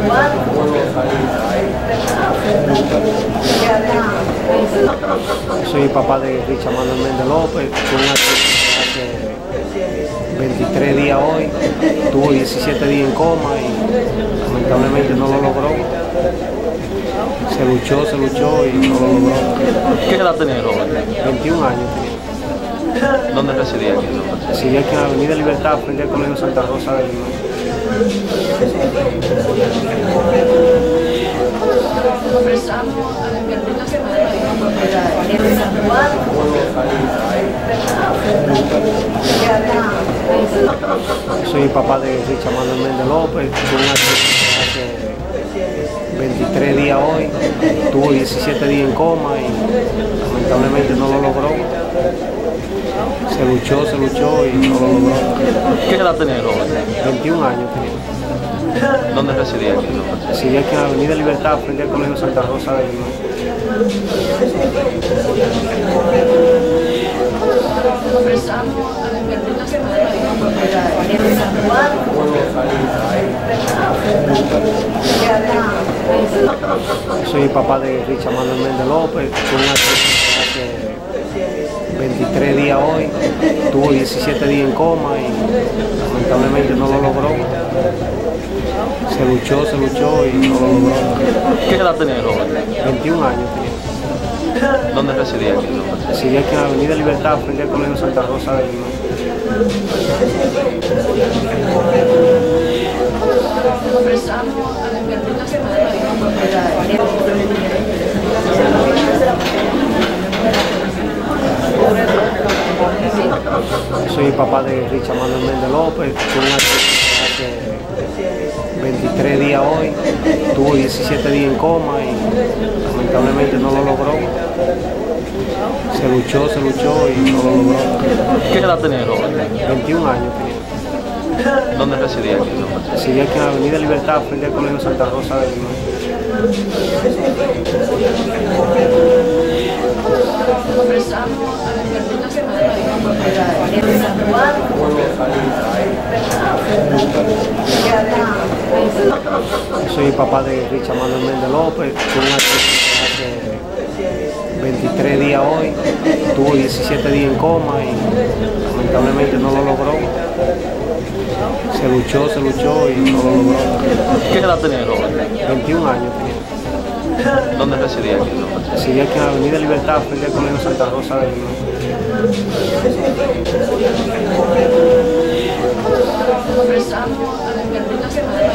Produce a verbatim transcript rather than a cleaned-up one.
Soy papá de Richard Manuel Méndez López, tuvo un accidente hace veintitrés días hoy, tuvo diecisiete días en coma y lamentablemente no lo logró. Se luchó, se luchó y no lo logró. ¿Qué edad tenía el joven? veintiún años tenía. ¿Dónde residía aquí? Residía aquí en la Avenida Libertad, frente al Colegio Santa Rosa de Lima. Soy papá de Richard Manuel Méndez López, tuvo un accidente hace veintitrés días hoy, tuvo diecisiete días en coma y lamentablemente no lo logró. Se luchó, se luchó y no lo logró. ¿Qué edad tenía el joven? veintiún años tenía. ¿Dónde residía aquí? Residía aquí en la Avenida Libertad, frente al Colegio Santa Rosa de Lima. Soy papá de Richard Manuel Méndez López, tuvo un accidente hace veintitrés días hoy, tuvo diecisiete días en coma y lamentablemente no lo logró. Se luchó, se luchó y no lo logró. ¿Qué edad tenía el joven? veintiún años tenía. ¿Dónde residía aquí? Residía aquí en la Avenida Libertad, frente al Colegio Santa Rosa de Lima. Soy papá de Richard Manuel Méndez López, tuvo un accidente hace veintitrés días hoy, tuvo diecisiete días en coma y lamentablemente no lo logró. Se luchó, se luchó y no lo logró. ¿Qué edad tenía el joven? veintiún años tenía. ¿Dónde residía aquí? Residía aquí en la Avenida Libertad, frente al Colegio Santa Rosa de Lima. Soy papá de Richard Manuel Méndez López, tuvo un accidente hace veintitrés días hoy, tuvo diecisiete días en coma y lamentablemente no lo logró. Se luchó, se luchó y no lo logró. ¿Qué edad tenía el joven? veintiún años tenía. ¿Dónde residía aquí? Residía aquí en la Avenida Libertad, frente al Colegio Santa Rosa de Lima. Ofrecemos a la